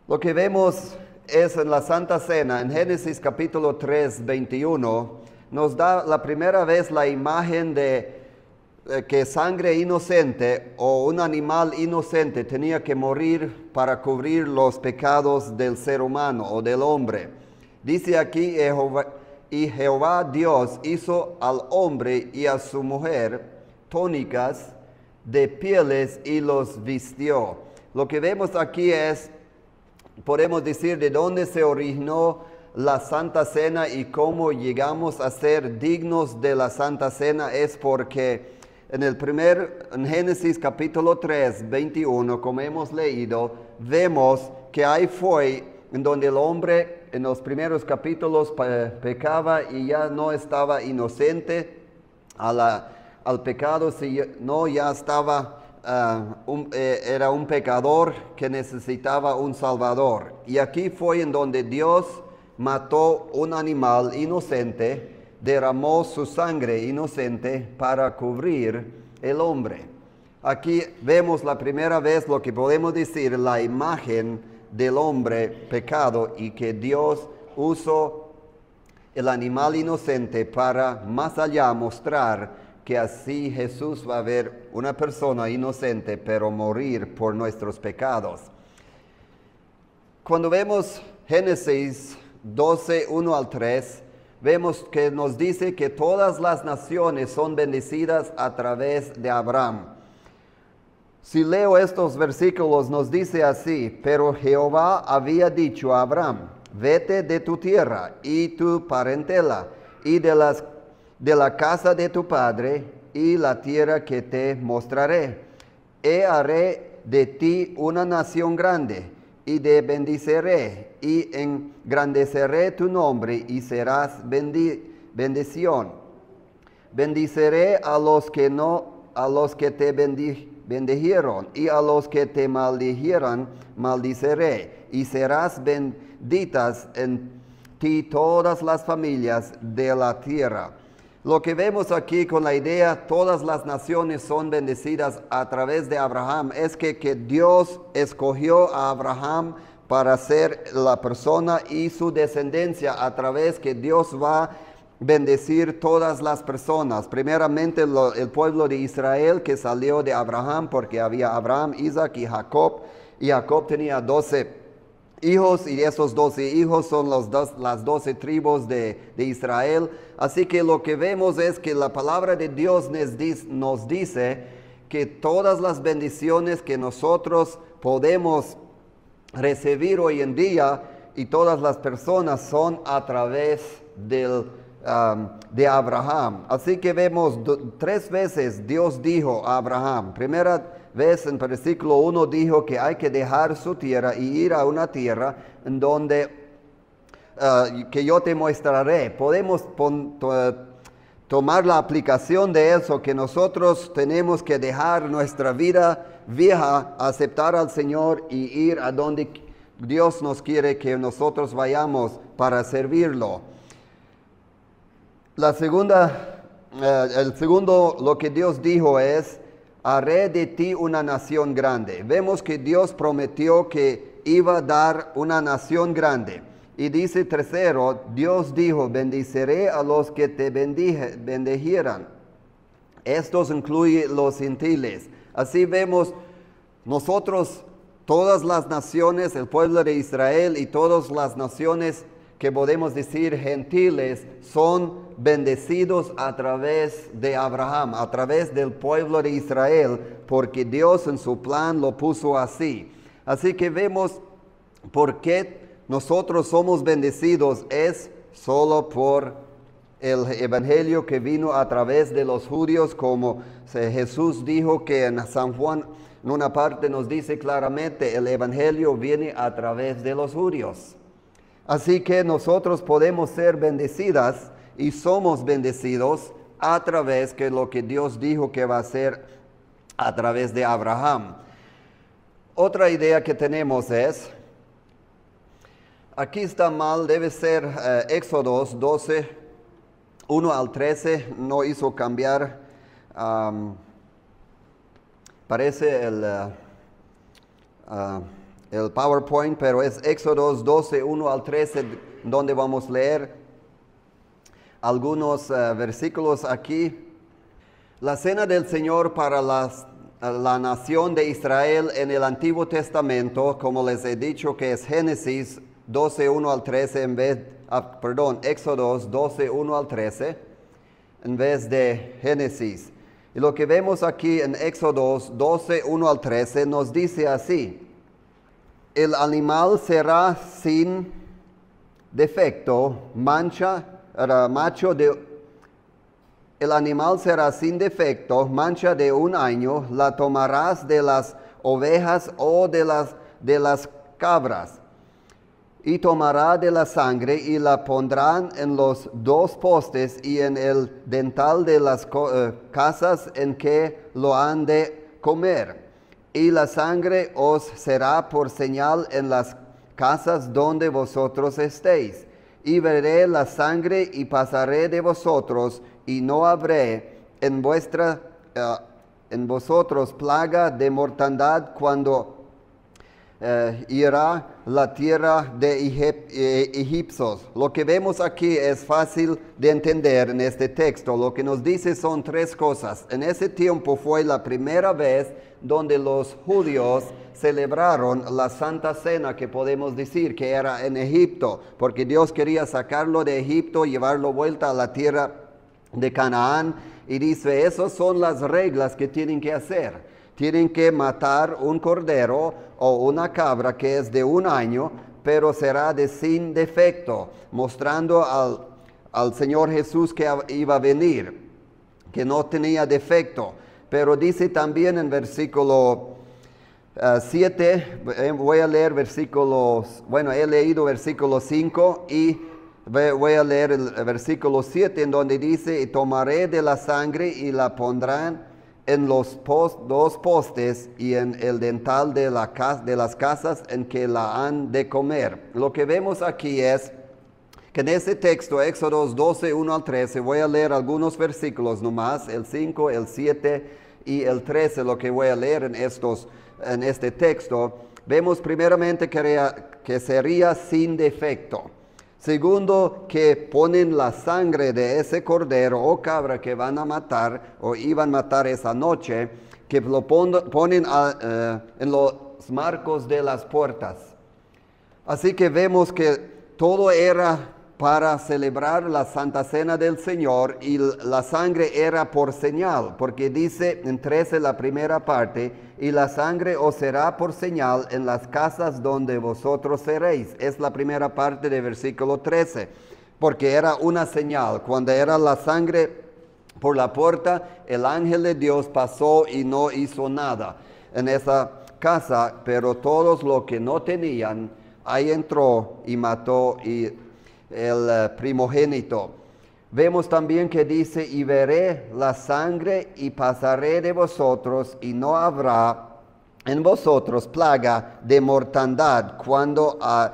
Lo que vemos es en la Santa Cena, en Génesis capítulo 3, 21, nos da la primera vez la imagen de que sangre inocente o un animal inocente tenía que morir para cubrir los pecados del ser humano o del hombre. Dice aquí, y Jehová Dios hizo al hombre y a su mujer túnicas de pieles y los vistió. Lo que vemos aquí es, podemos decir, de dónde se originó la Santa Cena y cómo llegamos a ser dignos de la Santa Cena, es porque en Génesis capítulo 3, 21, como hemos leído, vemos que ahí fue en donde el hombre en los primeros capítulos pecaba y ya no estaba inocente al pecado, sino ya estaba, era un pecador que necesitaba un salvador. Y aquí fue en donde Dios mató un animal inocente, derramó su sangre inocente para cubrir el hombre. Aquí vemos la primera vez lo que podemos decir, la imagen del hombre pecado, y que Dios usó el animal inocente para más allá mostrar que así Jesús va a ver una persona inocente pero morir por nuestros pecados. Cuando vemos Génesis 12, 1 al 3, vemos que nos dice que todas las naciones son bendecidas a través de Abraham. Si leo estos versículos, nos dice así: pero Jehová había dicho a Abraham, vete de tu tierra y tu parentela y de la casa de tu padre y la tierra que te mostraré. Y haré de ti una nación grande, y te bendeciré, y engrandeceré tu nombre, y serás bendición. Bendiciré a los que te bendijeron, y a los que te maldijeron, maldiciré, y serás benditas en ti todas las familias de la tierra. Lo que vemos aquí con la idea, todas las naciones son bendecidas a través de Abraham, es que Dios escogió a Abraham para ser la persona y su descendencia a través que Dios va a bendecir todas las personas. Primeramente el pueblo de Israel que salió de Abraham, porque había Abraham, Isaac y Jacob. Y Jacob tenía 12 hijos, y esos 12 hijos son las 12 tribus de Israel. Así que lo que vemos es que la palabra de Dios nos dice que todas las bendiciones que nosotros podemos recibir hoy en día y todas las personas son a través de Abraham. Así que vemos 3 veces Dios dijo a Abraham. Primera vez en versículo 1 dijo que hay que dejar su tierra y ir a una tierra en donde que yo te mostraré. Podemos tomar la aplicación de eso, que nosotros tenemos que dejar nuestra vida vieja, aceptar al Señor y ir a donde Dios nos quiere que nosotros vayamos para servirlo. El segundo, lo que Dios dijo es: haré de ti una nación grande. Vemos que Dios prometió que iba a dar una nación grande. Y dice tercero, Dios dijo, bendeciré a los que te bendijeran. Estos incluyen los gentiles. Así vemos nosotros, todas las naciones, el pueblo de Israel y todas las naciones que podemos decir gentiles, son bendecidos a través de Abraham, a través del pueblo de Israel, porque Dios en su plan lo puso así. Así que vemos por qué nosotros somos bendecidos, es solo por el evangelio que vino a través de los judíos, como Jesús dijo que en San Juan, en una parte nos dice claramente, el evangelio viene a través de los judíos. Así que nosotros podemos ser bendecidas y somos bendecidos a través de lo que Dios dijo que va a hacer a través de Abraham. Otra idea que tenemos es, aquí está mal, debe ser Éxodo 12, 1 al 13, no hizo cambiar, parece el PowerPoint, pero es Éxodos 12, 1 al 13, donde vamos a leer algunos versículos aquí. La cena del Señor para la nación de Israel en el Antiguo Testamento, como les he dicho, que es Génesis 12, 1 al 13, Éxodos 12, 1 al 13, en vez de Génesis. Y lo que vemos aquí en Éxodos 12, 1 al 13, nos dice así: el animal será sin defecto, el animal será sin defecto, mancha de 1 año, la tomarás de las ovejas o de las cabras, y tomará de la sangre y la pondrán en los 2 postes y en el dental de las casas en que lo han de comer. Y la sangre os será por señal en las casas donde vosotros estéis. Y veré la sangre y pasaré de vosotros, y no habré en vosotros plaga de mortandad cuando irá la tierra de egipcios. Lo que vemos aquí es fácil de entender en este texto. Lo que nos dice son 3 cosas. En ese tiempo fue la primera vez donde los judíos celebraron la Santa Cena, que podemos decir que era en Egipto, porque Dios quería sacarlo de Egipto, llevarlo vuelta a la tierra de Canaán, y dice, esas son las reglas que tienen que hacer. Tienen que matar un cordero o una cabra que es de 1 año, pero será de sin defecto, mostrando al Señor Jesús que iba a venir, que no tenía defecto. Pero dice también en versículo 7, voy a leer he leído versículo 5 y voy a leer el versículo 7, en donde dice, y tomaré de la sangre y la pondrán en los 2 postes y en el dental de las casas en que la han de comer. Lo que vemos aquí es que en ese texto, Éxodos 12, 1 al 13, voy a leer algunos versículos nomás, el 5, el 7 y el 13, lo que voy a leer en este texto. Vemos primeramente que sería sin defecto. Segundo, que ponen la sangre de ese cordero o cabra que van a matar o iban a matar esa noche, que lo ponen en los marcos de las puertas. Así que vemos que todo era para celebrar la Santa Cena del Señor, y la sangre era por señal, porque dice en 13 la primera parte, y la sangre os será por señal en las casas donde vosotros seréis. Es la primera parte de versículo 13, porque era una señal. Cuando era la sangre por la puerta, el ángel de Dios pasó y no hizo nada en esa casa, pero todos los que no tenían, ahí entró y mató el primogénito. Vemos también que dice, y veré la sangre y pasaré de vosotros, y no habrá en vosotros plaga de mortandad cuando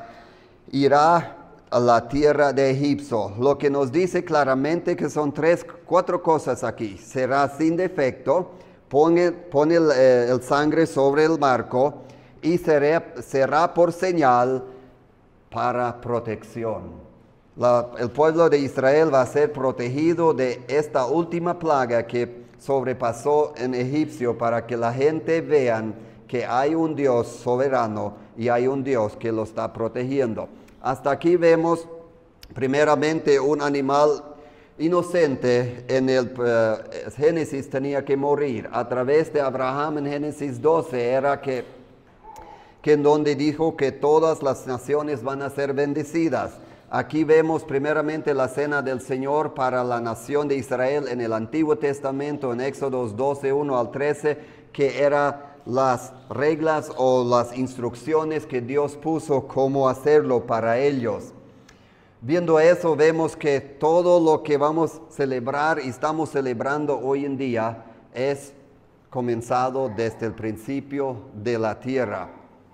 irá a la tierra de Egipto. Lo que nos dice claramente que son 4 cosas aquí. Será sin defecto, pone el sangre sobre el marco, y será por señal para protección. El pueblo de Israel va a ser protegido de esta última plaga que sobrepasó en Egipto, para que la gente vean que hay un Dios soberano y hay un Dios que lo está protegiendo. Hasta aquí vemos primeramente un animal inocente. En el Génesis tenía que morir. A través de Abraham en Génesis 12 era que en donde dijo que todas las naciones van a ser bendecidas. Aquí vemos primeramente la cena del Señor para la nación de Israel en el Antiguo Testamento, en Éxodos 12, 1 al 13, que eran las reglas o las instrucciones que Dios puso cómo hacerlo para ellos. Viendo eso, vemos que todo lo que vamos a celebrar y estamos celebrando hoy en día es comenzado desde el principio de la tierra.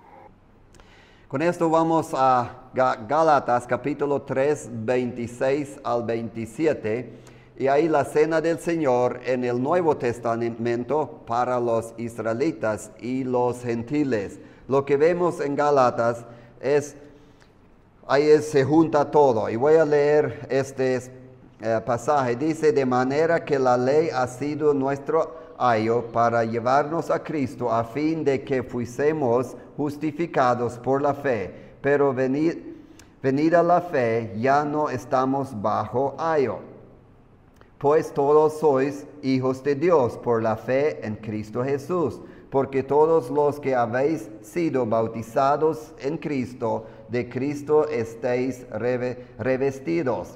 Con esto vamos a Gálatas capítulo 3, 26 al 27, y ahí la cena del Señor en el Nuevo Testamento para los israelitas y los gentiles. Lo que vemos en Gálatas es, se junta todo. Y voy a leer este pasaje. Dice, de manera que la ley ha sido nuestro ayo para llevarnos a Cristo a fin de que fuésemos justificados por la fe. Pero venida la fe, ya no estamos bajo ayo. Pues todos sois hijos de Dios por la fe en Cristo Jesús. Porque todos los que habéis sido bautizados en Cristo, de Cristo estáis revestidos.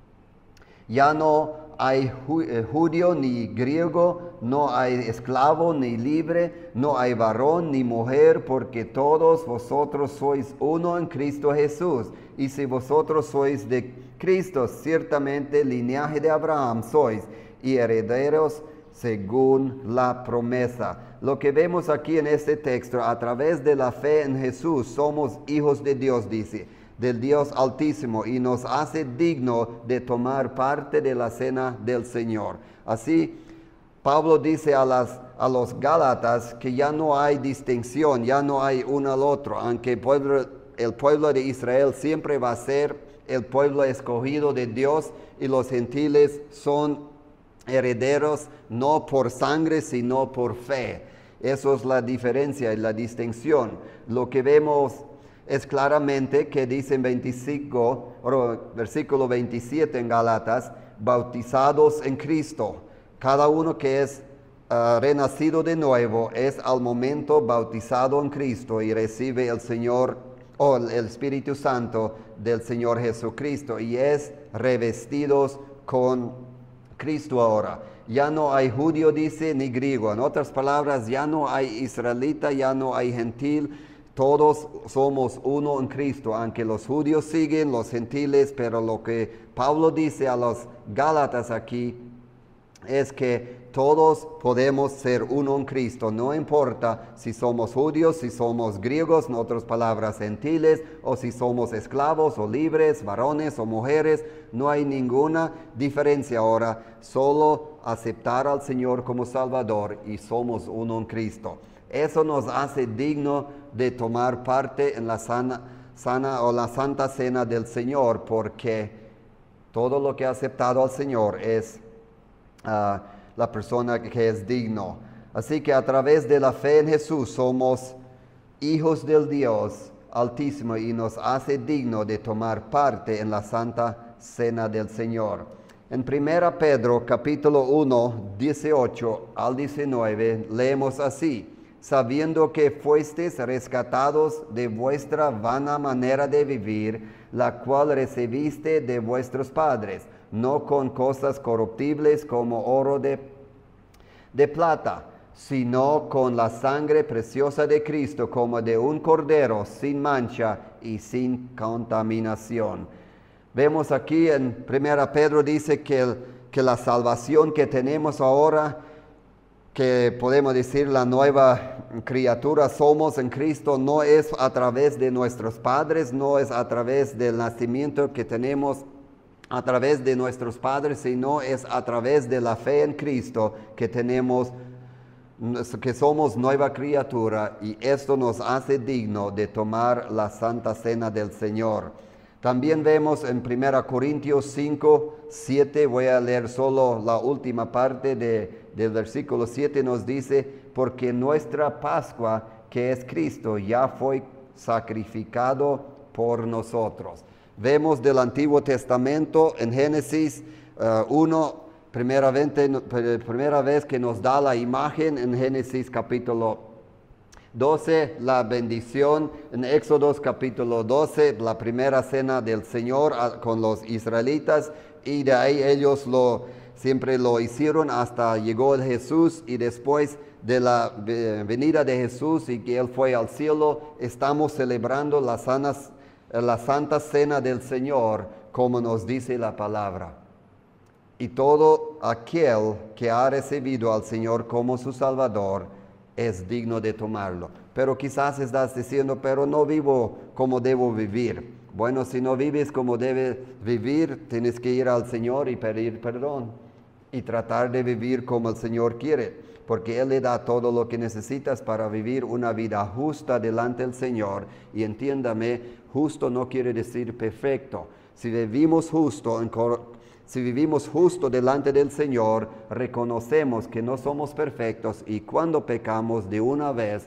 Ya no hay judío ni griego, no hay esclavo ni libre, no hay varón ni mujer, porque todos vosotros sois uno en Cristo Jesús. Y si vosotros sois de Cristo, ciertamente linaje de Abraham sois, y herederos según la promesa. Lo que vemos aquí en este texto, a través de la fe en Jesús, somos hijos de Dios, dice, del Dios Altísimo, y nos hace digno de tomar parte de la cena del Señor. Así, Pablo dice a los Gálatas que ya no hay distinción, ya no hay uno al otro, aunque el pueblo de Israel siempre va a ser el pueblo escogido de Dios, y los gentiles son herederos no por sangre, sino por fe. Eso es la diferencia y la distinción. Lo que vemos es claramente que dice en versículo 27 en Gálatas, bautizados en Cristo. Cada uno que es renacido de nuevo es al momento bautizado en Cristo y recibe el Señor o el Espíritu Santo del Señor Jesucristo, y es revestidos con Cristo ahora. Ya no hay judío, dice, ni griego. En otras palabras, ya no hay israelita, ya no hay gentil. Todos somos uno en Cristo, aunque los judíos siguen, los gentiles, pero lo que Pablo dice a los Gálatas aquí es que todos podemos ser uno en Cristo. No importa si somos judíos, si somos griegos, en otras palabras gentiles, o si somos esclavos o libres, varones o mujeres. No hay ninguna diferencia ahora, solo aceptar al Señor como Salvador y somos uno en Cristo. Eso nos hace digno de tomar parte en la Santa Cena del Señor, porque todo lo que ha aceptado al Señor es la persona que es digno. Así que a través de la fe en Jesús somos hijos del Dios Altísimo y nos hace digno de tomar parte en la Santa Cena del Señor. En 1 Pedro capítulo 1, 18 al 19 leemos así: sabiendo que fuisteis rescatados de vuestra vana manera de vivir, la cual recibiste de vuestros padres, no con cosas corruptibles como oro de plata, sino con la sangre preciosa de Cristo, como de un cordero sin mancha y sin contaminación. Vemos aquí en 1 Pedro dice que la salvación que tenemos ahora, que podemos decir la nueva criatura somos en Cristo, no es a través de nuestros padres, no es a través del nacimiento que tenemos a través de nuestros padres, sino es a través de la fe en Cristo que tenemos, que somos nueva criatura, y esto nos hace digno de tomar la Santa Cena del Señor. También vemos en 1 Corintios 5, 7, voy a leer solo la última parte del versículo 7, nos dice: porque nuestra Pascua, que es Cristo, ya fue sacrificado por nosotros. Vemos del Antiguo Testamento en Génesis 1, primera vez que nos da la imagen en Génesis capítulo 12, la bendición en Éxodo capítulo 12, la primera cena del Señor con los israelitas, y de ahí ellos siempre lo hicieron hasta llegó el Jesús, y después de la venida de Jesús y que Él fue al cielo, estamos celebrando la Santa Cena del Señor, como nos dice la palabra. Y todo aquel que ha recibido al Señor como su Salvador es digno de tomarlo. Pero quizás estás diciendo: pero no vivo como debo vivir. Bueno, si no vives como debes vivir, tienes que ir al Señor y pedir perdón. y tratar de vivir como el Señor quiere, porque Él le da todo lo que necesitas para vivir una vida justa delante del Señor. Y entiéndame, justo no quiere decir perfecto. Si vivimos justo delante del Señor, reconocemos que no somos perfectos y cuando pecamos de una vez,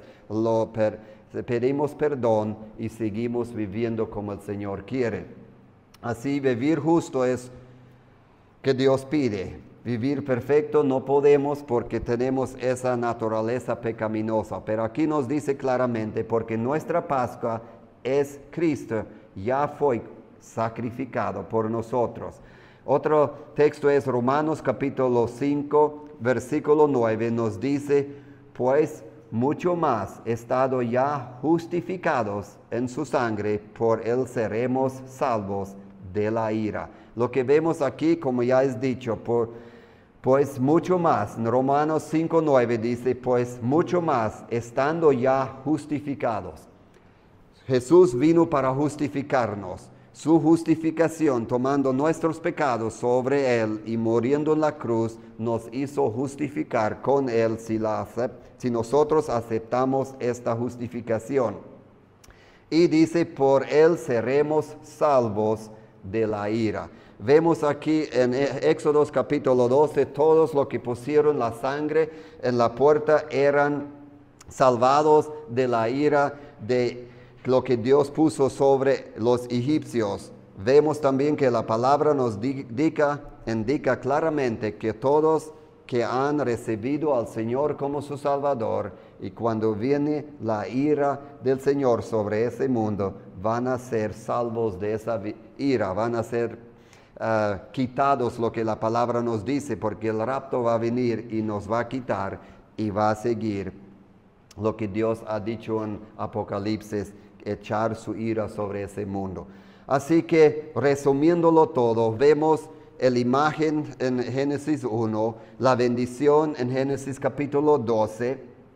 pedimos perdón y seguimos viviendo como el Señor quiere. Así, vivir justo es que Dios pide. Vivir perfecto no podemos porque tenemos esa naturaleza pecaminosa. Pero aquí nos dice claramente, porque nuestra Pascua es Cristo, ya fue sacrificado por nosotros. Otro texto es Romanos capítulo 5, versículo 9, nos dice, pues mucho más, estado ya justificados en su sangre, por él seremos salvos de la ira. Lo que vemos aquí, como ya es dicho, pues mucho más, en Romanos 5, 9 dice, pues mucho más, estando ya justificados. Jesús vino para justificarnos. Su justificación, tomando nuestros pecados sobre Él y muriendo en la cruz, nos hizo justificar con Él si nosotros aceptamos esta justificación. Y dice, por Él seremos salvos de la ira. Vemos aquí en Éxodo capítulo 12, todos los que pusieron la sangre en la puerta eran salvados de la ira de lo que Dios puso sobre los egipcios. Vemos también que la palabra nos indica claramente que todos que han recibido al Señor como su Salvador, y cuando viene la ira del Señor sobre ese mundo, van a ser salvos de esa ira, van a ser quitados, lo que la palabra nos dice, porque el rapto va a venir y nos va a quitar y va a seguir lo que Dios ha dicho en Apocalipsis, echar su ira sobre ese mundo. Así que, resumiéndolo todo, vemos la imagen en Génesis 1, la bendición en Génesis capítulo 12,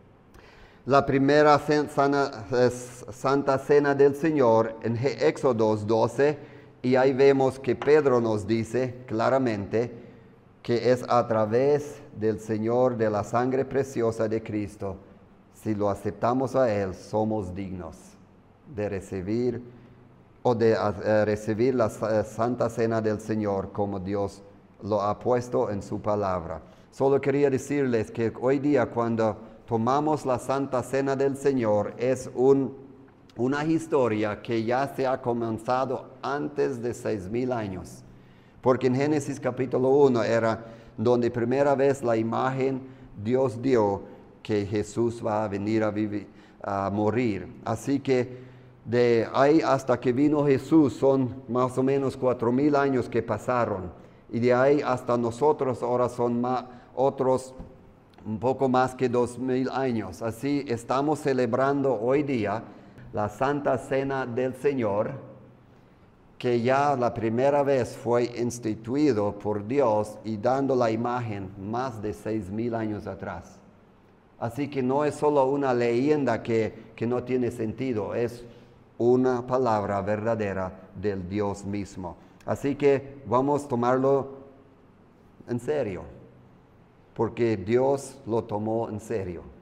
la primera Santa Cena del Señor en Éxodo 12, y ahí vemos que Pedro nos dice claramente que es a través del Señor, de la sangre preciosa de Cristo, si lo aceptamos a Él, somos dignos de recibir recibir la Santa Cena del Señor como Dios lo ha puesto en su palabra. Solo quería decirles que hoy día cuando tomamos la Santa Cena del Señor es una historia que ya se ha comenzado antes de 6,000 años. Porque en Génesis capítulo 1 era donde primera vez la imagen Dios dio que Jesús va a venir a morir. Así que de ahí hasta que vino Jesús son más o menos 4,000 años que pasaron. Y de ahí hasta nosotros ahora son otros un poco más que 2,000 años. Así estamos celebrando hoy día la Santa Cena del Señor, que ya la primera vez fue instituido por Dios y dando la imagen más de 6,000 años atrás. Así que no es solo una leyenda que no tiene sentido, es una palabra verdadera del Dios mismo. Así que vamos a tomarlo en serio, porque Dios lo tomó en serio.